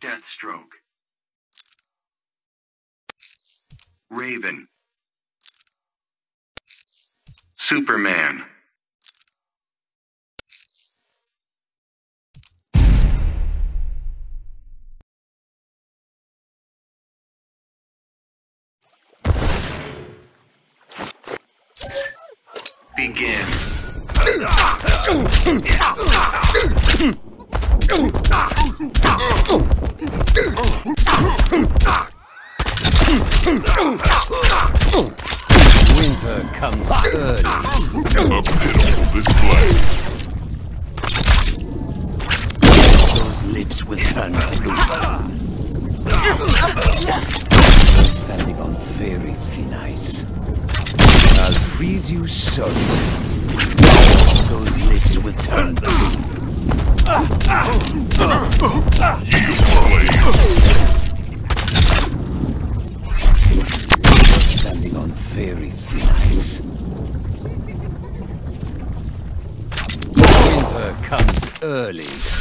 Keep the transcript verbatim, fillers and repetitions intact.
Deathstroke. Raven. Superman. Begin. Winter comes early. A pitiful display. Those lips will turn blue. Standing on very thin ice. I'll freeze you so. Those lips will turn blue. Standing on very thin ice. Winter comes early.